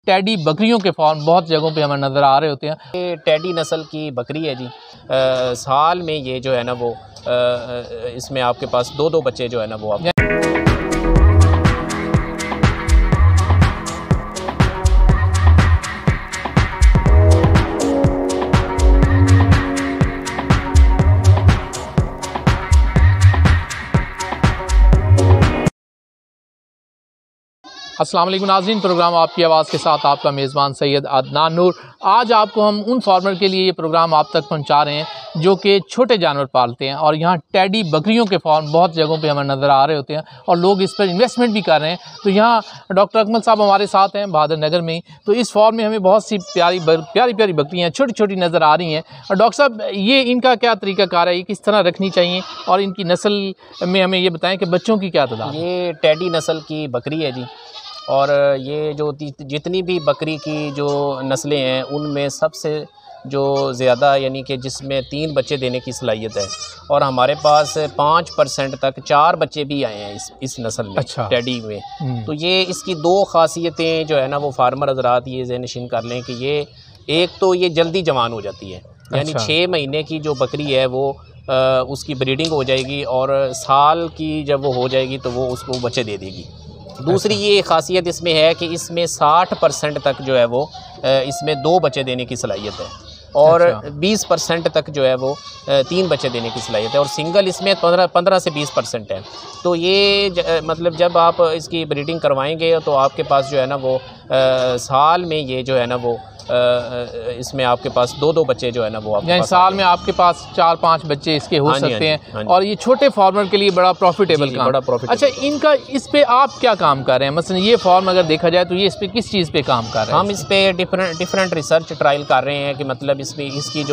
Teddy बकरियों के farm बहुत जगहों पे हमें नज़र आ रहे होते हैं। ये टैडी नस्ल की बकरी है जी। साल में ये जो है ना वो इसमें आपके पास दो बच्चे जो है ना वो आप अस्सलाम वालेकुम नाज़रीन, प्रोग्राम आपकी आवाज़ के साथ आपका मेज़बान सैयद अदनान नूर। आज आपको हम उन फार्मर के लिए ये प्रोग्राम आप तक पहुंचा रहे हैं जो कि छोटे जानवर पालते हैं और यहाँ टैडी बकरियों के फार्म बहुत जगहों पे हमें नज़र आ रहे होते हैं और लोग इस पर इन्वेस्टमेंट भी कर रहे हैं। तो यहाँ डॉक्टर अकमल साहब हमारे साथ हैं बहादुर नगर में। तो इस फार्म में हमें बहुत सी प्यारी बकरियाँ छोटी छोटी नज़र आ रही हैं। और डॉक्टर साहब, ये इनका क्या तरीक़ाकार है, ये किस तरह रखनी चाहिए और इनकी नस्ल में हमें ये बताएँ कि बच्चों की क्या तादाद? ये टैडी नस्ल की बकरी है जी। और ये जो जितनी भी बकरी की जो नस्लें हैं उनमें सबसे जो ज़्यादा यानी कि जिसमें 3 बच्चे देने की सलाहियत है और हमारे पास 5% तक 4 बच्चे भी आए हैं इस नस्ल में। अच्छा। टैडी में। तो ये इसकी 2 ख़ासियतें जो है ना वो फार्मर हज़रात ये ज़हन-नशीन कर लें कि ये एक तो ये जल्दी जवान हो जाती है। यानी 6 महीने की जो बकरी है वो उसकी ब्रीडिंग हो जाएगी और साल की जब वो हो जाएगी तो वो उसको बच्चे दे देगी। दूसरी ये खासियत इसमें है कि इसमें 60% तक जो है वो इसमें 2 बच्चे देने की सलाहियत है और 20% तक जो है वो 3 बच्चे देने की सलाहियत है और सिंगल इसमें 15 से 20% है। तो ये मतलब जब आप इसकी ब्रीडिंग करवाएंगे तो आपके पास जो है ना वो साल में ये जो है ना वो इसमें आपके पास 2 बच्चे जो है ना वो यानी साल में आपके पास 4-5 बच्चे इसके हो सकते हैं और ये छोटे फार्मर के लिए बड़ा प्रॉफिटेबल काम। बड़ा प्रॉफिटेबल। अच्छा, इनका इस पे आप क्या काम कर रहे हैं? मसलन ये फार्म अगर देखा जाए तो ये इस पे किस चीज़ पे काम कर रहे हैं? हम इस पे डिफरेंट रिसर्च ट्रायल कर रहे हैं कि मतलब इसमें इसकी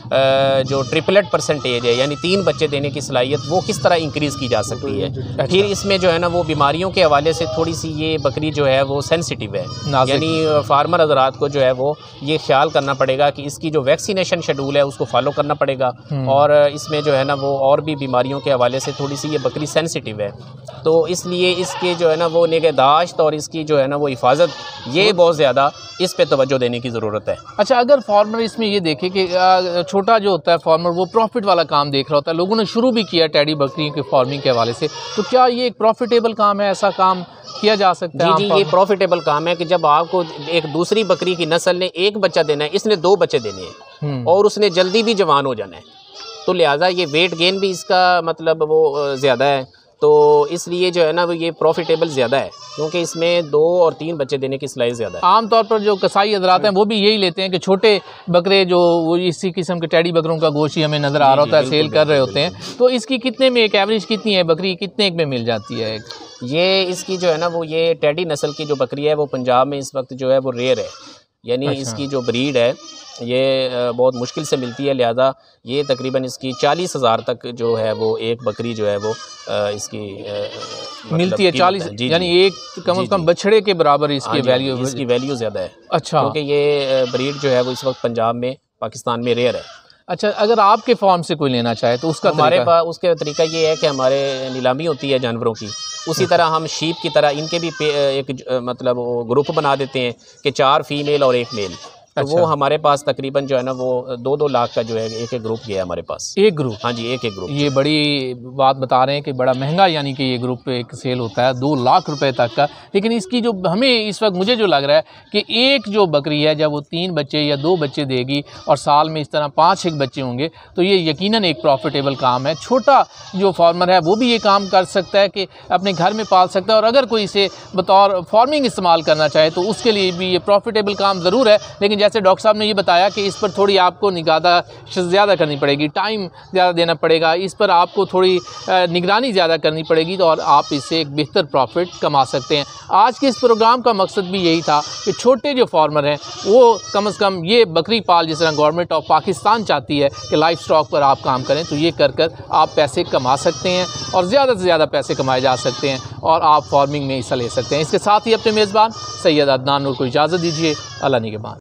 जो ट्रिपलेट परसेंटेज है यानी 3 बच्चे देने की सलाहियत वो किस तरह इंक्रीज़ की जा सकती है। अच्छा। फिर इसमें जो है ना वो बीमारियों के हवाले से थोड़ी सी ये बकरी जो है वो सेंसिटिव है। यानी फार्मर हज़रात को जो है वो ये ख्याल करना पड़ेगा कि इसकी जो वैक्सीनेशन शेड्यूल है उसको फॉलो करना पड़ेगा और इसमें जो है ना वो और भी बीमारियों के हवाले से थोड़ी सी ये बकरी सेंसिटिव है। तो इसलिए इसके जो है ना वो निगहदाश्त और इसकी जो है ना वो हिफाजत ये बहुत ज़्यादा इस पे तवज्जो देने की ज़रूरत है। अच्छा, अगर फार्मर इसमें ये देखे कि छोटा जो होता है फार्मर वो प्रॉफिट वाला काम देख रहा होता है, लोगों ने शुरू भी किया टैडी बकरियों के फार्मिंग के हवाले से, तो क्या ये एक प्रॉफिटेबल काम है? ऐसा काम किया जा सकता है? जी, ये प्रॉफिटेबल काम है कि जब आपको एक दूसरी बकरी की नस्ल ने 1 बच्चा देना है, इसने 2 बच्चे देने हैं और उसने जल्दी भी जवान हो जाना है, तो लिहाजा ये वेट गेन भी इसका मतलब वो ज़्यादा है। तो इसलिए जो है ना वो ये प्रॉफिटेबल ज़्यादा है क्योंकि इसमें 2 और 3 बच्चे देने की सलाहियत ज़्यादा है। आमतौर पर जो कसाई हज़रात हैं वो भी यही लेते हैं कि छोटे बकरे जो वो इसी किस्म के टैडी बकरों का गोश्त ही हमें नज़र आ रहा होता है, सेल कर रहे होते हैं। तो इसकी कितने में एक एवरेज कितनी है बकरी, कितने में मिल जाती है? ये इसकी जो है ना वो ये टैडी नस्ल की जो बकरी है वो पंजाब में इस वक्त जो है वो रेयर है। यानी इसकी जो ब्रीड है ये बहुत मुश्किल से मिलती है। लिहाजा ये तकरीबन इसकी 40,000 तक जो है वो एक बकरी जो है वो इसकी मिलती है। 40 यानी एक कम से कम बछड़े के बराबर इसकी वैल्यू ज़्यादा है। अच्छा। क्योंकि ये ब्रीड जो है वो इस वक्त पंजाब में पाकिस्तान में रेयर है। अच्छा, अगर आपके फार्म से कोई लेना चाहे तो उसका हमारे पास उसका तरीका ये है कि हमारे नीलामी होती है जानवरों की, उसी तरह हम शीप की तरह इनके भी एक मतलब ग्रुप बना देते हैं कि 4 फीमेल और 1 मेल। तो वो हमारे पास तकरीबन जो है ना वो 2-2 लाख का जो है एक ग्रुप गया हमारे पास। एक ग्रुप? हाँ जी, एक ग्रुप। ये बड़ी बात बता रहे हैं कि बड़ा महंगा यानी कि ये ग्रुप एक सेल होता है 2 लाख रुपए तक का। लेकिन इसकी जो हमें इस वक्त मुझे जो लग रहा है कि एक जो बकरी है जब वो 3 बच्चे या 2 बच्चे देगी और साल में इस तरह 5-6 बच्चे होंगे तो ये यकीनन एक प्रॉफिटेबल काम है। छोटा जो फार्मर है वो भी ये काम कर सकता है कि अपने घर में पाल सकता है और अगर कोई इसे बतौर फार्मिंग इस्तेमाल करना चाहे तो उसके लिए भी ये प्रॉफिटेबल काम ज़रूर है। लेकिन जैसे डॉक्टर साहब ने ये बताया कि इस पर थोड़ी आपको निगाहदाश्त ज़्यादा करनी पड़ेगी, टाइम ज़्यादा देना पड़ेगा, इस पर आपको थोड़ी निगरानी ज़्यादा करनी पड़ेगी तो और आप इससे एक बेहतर प्रॉफिट कमा सकते हैं। आज के इस प्रोग्राम का मकसद भी यही था कि छोटे जो फार्मर हैं वो कम से कम ये बकरी पाल जिस तरह गवर्नमेंट ऑफ पाकिस्तान चाहती है कि लाइफ स्टॉक पर आप काम करें, तो ये कर आप पैसे कमा सकते हैं और ज़्यादा से ज़्यादा पैसे कमाए जा सकते हैं और आप फार्मिंग में हिस्सा ले सकते हैं। इसके साथ ही अपने मेज़बान सैयद अदनान नूर को इजाज़त दीजिए। अल्लाह निगहबान।